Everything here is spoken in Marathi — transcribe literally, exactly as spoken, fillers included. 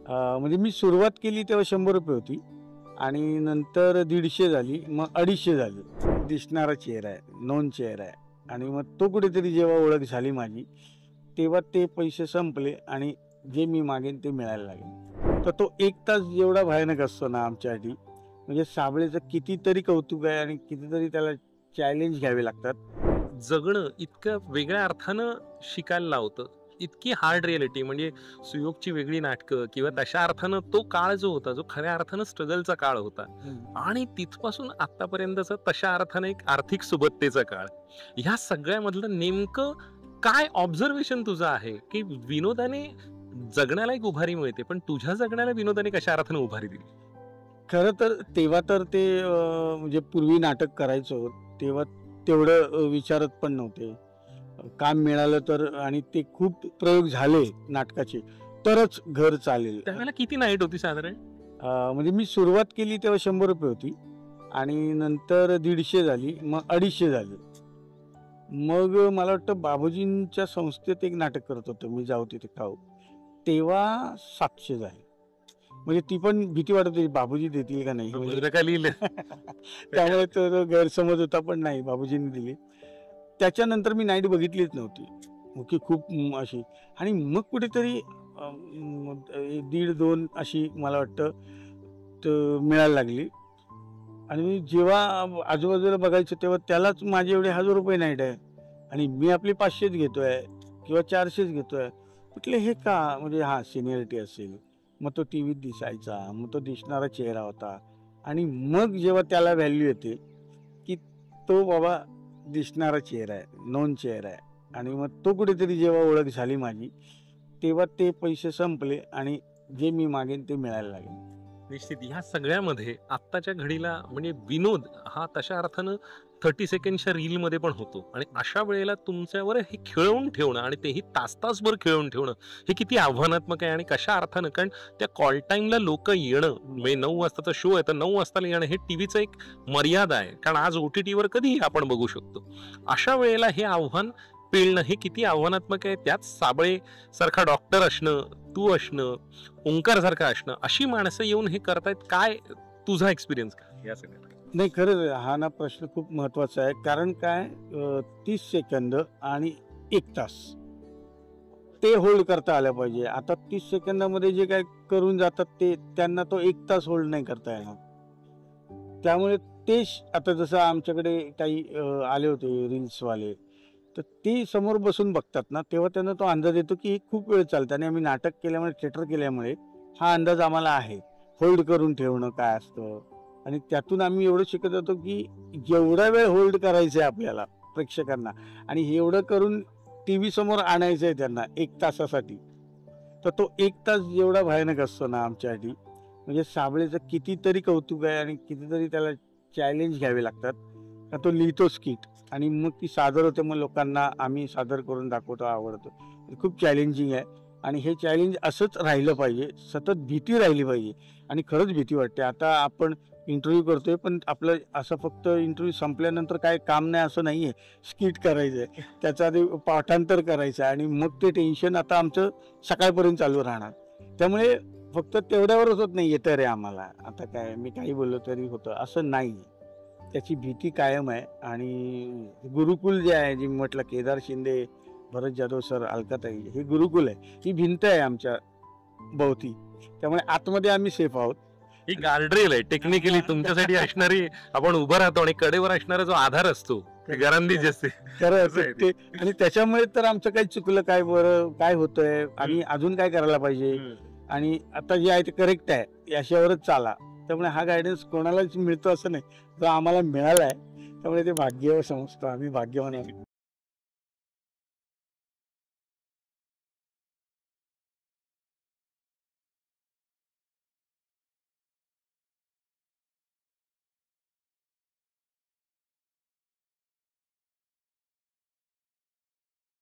अ, म्हणजे मी सुरुवात केली तेव्हा शंभर रुपये होती आणि नंतर दीडशे झाली, मग अडीचशे झाली. दिसणारा चेहरा आहे, नोन चेहरा आहे आणि मग तो कुठेतरी जेव्हा ओळख झाली माझी, तेव्हा ते पैसे संपले आणि जे मी मागेन ते मिळायला लागले. तर तो एक तास जेवढा भयानक असतो ना आमच्यासाठी, म्हणजे साबळेचं कितीतरी कौतुक आहे आणि कितीतरी त्याला चॅलेंज घ्यावे लागतात. जगणं इतकं वेगळ्या अर्थानं शिकायला लावतं. इतकी हार्ड रिॲलिटी म्हणजे सुयोगची वेगळी नाटकं किंवा तशा अर्थानं तो काळ जो होता, जो खऱ्या अर्थानं स्ट्रगलचा काळ होता आणि तिथपासून आतापर्यंतचा तशा अर्थानं एक आर्थिक सुबत्तेचा काळ. ह्या सगळ्यामधलं नेमकं काय ऑब्झर्वेशन तुझं आहे, की विनोदाने जगण्याला एक उभारी मिळते, पण तुझ्या जगण्याला विनोदाने कशा अर्थानं उभारी दिली? खरं तर तेव्हा तर ते अ, म्हणजे पूर्वी नाटक करायचो तेव्हा तेवढं अ, विचारत पण नव्हते. काम मिळालं तर आणि ते खूप प्रयोग झाले नाटकाचे तरच घर चालेल. त्यावेळेला किती नाईट होती साधारण? अ, म्हणजे मी सुरुवात केली तेव्हा शंभर रुपये होती आणि नंतर दीडशे झाली, मग अडीचशे झाली. मग मला वाटतं बाबूजींच्या संस्थेत एक नाटक करत होतो मी, जाऊ तिथे खाऊ, तेव्हा सातशे झाले. म्हणजे ती पण भीती वाटत होती बाबूजी देतील का नाही, म्हणजे का लिहिलं? त्यामुळे तो गैरसमज होता, पण नाही बाबूजींनी दिली. त्याच्यानंतर मी नाईट बघितलीच नव्हती, मग की खूप म, अशी आणि मग कुठेतरी अ, म, एक दीड दोन अशी मला वाटतं तर मिळायला लागली आणि मी जेव्हा आजूबाजूला बघायचं तेव्हा त्यालाच माझे एवढे हजार रुपये नाईट आहे आणि मी आपले पाचशेच घेतोय किंवा चारशेच घेतोय. म्हटलं हे का, म्हणजे हा सिनियरिटी असेल, मग तो टी व्हीत दिसायचा, मग तो दिसणारा चेहरा होता आणि मग जेव्हा त्याला व्हॅल्यू येते की तो बाबा दिसणारा चेहरा आहे, नोन चेहरा आहे आणि मग तो कुठेतरी जेव्हा ओळख झाली माझी, तेव्हा ते पैसे संपले आणि जे मी मागेन ते मिळायला लागले. निश्चित ह्या सगळ्यामध्ये आत्ताच्या घडीला म्हणजे विनोद हा तशा अर्थानं थर्टी सेकंडच्या रील मध्ये पण होतो आणि अशा वेळेला तुमच्यावर हे खेळवून ठेवणं आणि तेही तास तासभर खेळवून ठेवणं हे किती आव्हानात्मक आहे आणि कशा अर्थानं, कारण त्या कॉल टाइमला लोक येणं म्हणजे नऊ वाजताचा शो आहे तर नऊ वाजताला येणं हे टीव्हीचं एक मर्यादा आहे, कारण आज ओटीटीवर कधीही आपण बघू शकतो. अशा वेळेला हे आव्हान पेलणं हे किती आव्हानात्मक आहे. त्यात साबळे सारखा डॉक्टर असणं, तू असणं, ओंकार सारखं असणं, अशी माणसं येऊन हे करतायत. काय तुझा एक्सपिरियन्स काय या सगळ्यात? नाही, खरंच हा ना प्रश्न खूप महत्वाचा आहे. कारण काय, तीस सेकंद आणि एक तास ते होल्ड करता आलं पाहिजे. आता तीस सेकंदामध्ये जे काय करून जातात ते त्यांना तो एक तास होल्ड नाही करता येणार. त्यामुळे ते आता जसं आमच्याकडे काही आले होते रील्सवाले, तर ते समोर बसून बघतात ना, तेव्हा त्यांना तो अंदाज येतो की खूप वेळ चालतं आणि आम्ही नाटक केल्यामुळे, थिएटर केल्यामुळे हा अंदाज आम्हाला आहे होल्ड करून ठेवणं काय असतं. आणि त्यातून आम्ही एवढं शिकत होतो की जेवढा वेळ होल्ड करायचं आहे आपल्याला प्रेक्षकांना आणि एवढं करून टी व्ही समोर आणायचं आहे त्यांना एक तासासाठी, तर तो एक तास जेवढा भयानक असतो ना आमच्यासाठी, म्हणजे साबळेचं कितीतरी कौतुक आहे आणि कितीतरी त्याला चॅलेंज घ्यावे लागतात. का तो लिहितो स्किट आणि मग ती सादर होते, मग लोकांना आम्ही सादर करून दाखवतो, आवडतो. खूप चॅलेंजिंग आहे आणि हे चॅलेंज असंच राहिलं पाहिजे, सतत भीती राहिली पाहिजे. आणि खरंच भीती वाटते. आता आपण इंटरव्ह्यू करतोय, पण आपलं असं फक्त इंटरव्ह्यू संपल्यानंतर काय काम नाही असं नाही आहे. स्किट करायचं आहे, त्याचा आधी पाठांतर करायचं आहे आणि मग ते टेन्शन आता आमचं सकाळपर्यंत चालू राहणार. त्यामुळे फक्त तेवढ्यावरच होत नाही येतं रे आम्हाला, आता काय मी काही बोललो तरी होतं असं नाही. त्याची भीती कायम आहे आणि गुरुकुल जे आहे, जे म्हटलं केदार शिंदे, भरत जाधव सर, अलकाताई, हे गुरुकुल आहे, ही भिंत आहे आमच्या भोवती. त्यामुळे आतमध्ये आम्ही सेफ आहोत. ही गार्डरेल आहे टेक्निकली तुमच्यासाठी असणारी. आपण उभं राहतो आणि कडेवर असणारा जो आधार असतो ते गरांधी असते. खरं ते आणि त्याच्यामुळे तर आमचं काही चुकलं काय, बरं काय होतंय आणि अजून काय करायला पाहिजे आणि आता जे आहे ते करेक्ट आहे याच्यावरच चाला. त्यामुळे हा गायडन्स कोणालाच मिळतो असं नाही, जो आम्हाला मिळाला आहे. त्यामुळे ते भाग्य समजतो, आम्ही भाग्यवान आहे.